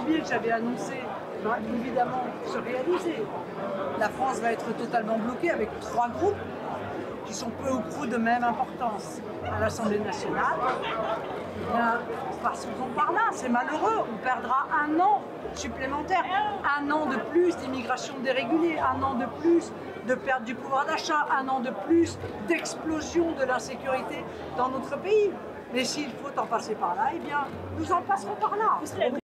immobilier que j'avais annoncé va évidemment se réaliser. La France va être totalement bloquée avec 3 groupes qui sont peu ou prou de même importance à l'Assemblée nationale. Eh bien, passons-en par là, c'est malheureux, on perdra 1 an supplémentaire, 1 an de plus d'immigration dérégulée, 1 an de plus de perte du pouvoir d'achat, 1 an de plus d'explosion de l'insécurité dans notre pays. Mais s'il faut en passer par là, eh bien, nous en passerons par là.